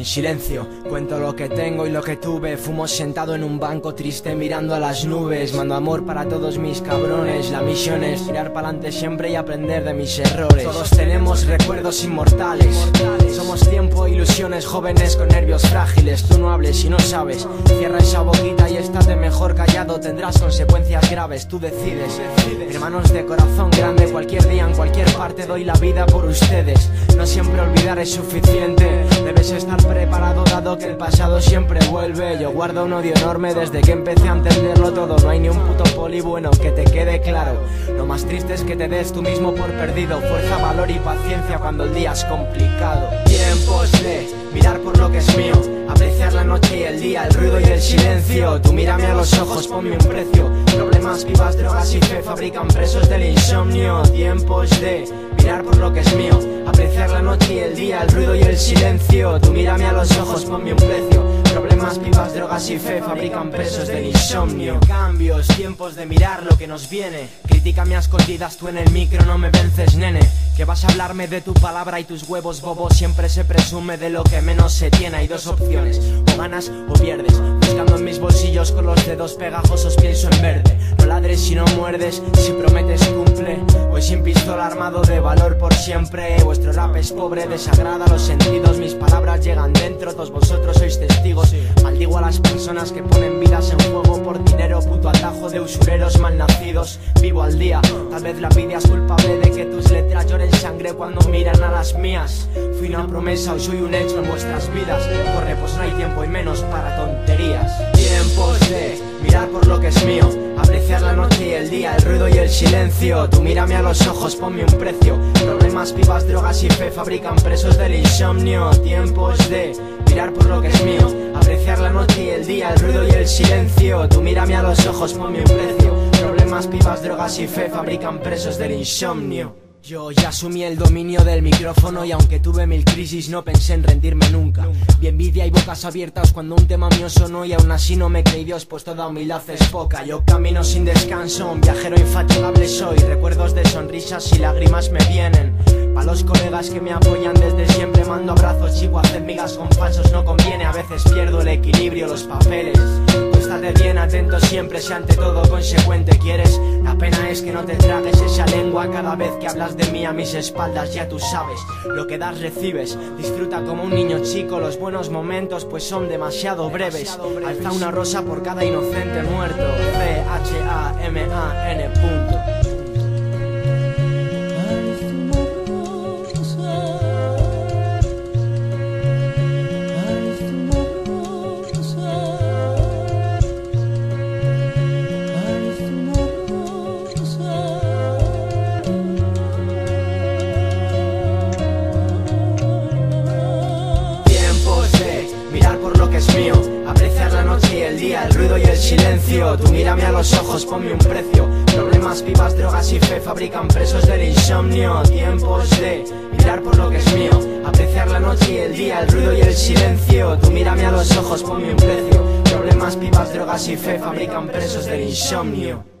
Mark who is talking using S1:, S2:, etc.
S1: en silencio. Cuento lo que tengo y lo que tuve. Fumo sentado en un banco triste mirando a las nubes. Mando amor para todos mis cabrones. La misión es tirar pa'lante siempre y aprender de mis errores. Todos tenemos recuerdos inmortales. Somos tiempo, ilusiones, jóvenes con nervios frágiles. Tú no hables y no sabes. Cierra esa boquita y estate mejor callado. Tendrás consecuencias graves, tú decides. Hermanos de corazón grande, cualquier día, en cualquier parte doy la vida por ustedes. No siempre olvidar es suficiente. Debes estar preparado dado que el pasado siempre vuelve. Yo guardo un odio enorme desde que empecé a entenderlo todo. No hay ni un puto poli bueno, que te quede claro. Lo más triste es que te des tú mismo por perdido. Fuerza, valor y paciencia cuando el día es complicado. Tiempos de mirar por lo que es mío, apreciar la noche y el día, el ruido y el silencio. Tú mírame a los ojos, ponme un precio. Problemas, pibas, drogas y fe fabrican presos del insomnio. Tiempos de mirar por lo que es mío, apreciar la noche y el día, el ruido y el silencio. Tú mírame a los ojos, ponme un precio. Problemas, pibas, drogas y fe fabrican presos del insomnio. Cambios, tiempos de mirar lo que nos viene. Críticame a escondidas, tú en el micro no me vences, nene. Que vas a hablarme de tu palabra y tus huevos bobos. Siempre se presume de lo que menos se tiene. Hay dos opciones, o ganas o pierdes. Buscando en mis bolsillos con los dedos pegajosos pienso en verde. No ladres si no muerdes, si prometes cumple. Voy sin pistola armado de valor por siempre. Vuestro rap es pobre, desagrada los sentidos. Mis palabras llegan dentro, todos vosotros sois testigos. Maldigo a las personas que ponen vidas en juego por dinero, puto atajo de usureros malnacidos. Vivo al día, tal vez la envidia es culpable de que tus letras lloren sangre cuando miran a las mías. Fui una promesa, hoy soy un hecho en vuestras vidas. Corre, pues no hay tiempo y menos para tonterías. Tiempos de mirar por lo que es mío, apreciar la noche y el día, el ruido y el silencio. Tú mírame a los ojos, ponme un precio. Problemas, pibas, drogas y fe fabrican presos del insomnio. Tiempos de mirar por lo que es mío, apreciar la noche y el día, el ruido y el silencio. Tú mírame a los ojos, ponme un precio. Problemas, pibas, drogas y fe fabrican presos del insomnio. Yo ya asumí el dominio del micrófono y aunque tuve mil crisis no pensé en rendirme nunca. Vi envidia y bocas abiertas cuando un tema mío sonó y aún así no me creí Dios, pues toda humildad es poca. Yo camino sin descanso, un viajero infatigable soy. Recuerdos de sonrisas y lágrimas me vienen. Pa' los colegas que me apoyan desde siempre mando abrazos. Chico, hacer migas con falsos no conviene. A veces pierdo el equilibrio, los papeles. Tú estate bien atento siempre, si ante todo consecuente quieres. La pena es que no te tragues esa lengua cada vez que hablas de mí a mis espaldas. Ya tú sabes, lo que das recibes. Disfruta como un niño chico los buenos momentos, pues son demasiado breves. Alza una rosa por cada inocente muerto. CHAMAN. Mío, apreciar la noche y el día, el ruido y el silencio. Tú mírame a los ojos, ponme un precio. Problemas, pibas, drogas y fe fabrican presos del insomnio. Tiempos de mirar por lo que es mío, apreciar la noche y el día, el ruido y el silencio. Tú mírame a los ojos, ponme un precio. Problemas, pibas, drogas y fe fabrican presos del insomnio.